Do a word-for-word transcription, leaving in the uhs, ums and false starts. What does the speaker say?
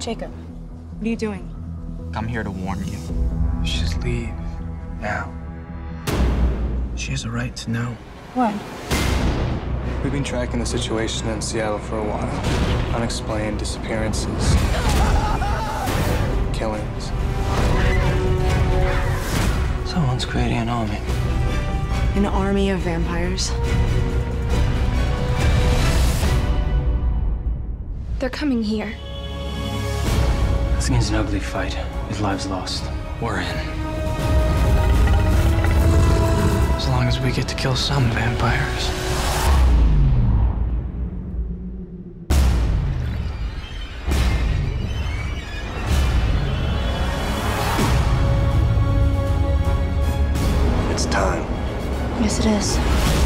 Jacob, what are you doing? I'm here to warn you. Just leave. Now. She has a right to know. What? We've been tracking the situation in Seattle for a while. Unexplained disappearances. Killings. Someone's creating an army. An army of vampires? They're coming here. This means an ugly fight. His lives lost. We're in. As long as we get to kill some vampires. It's time. Yes, it is.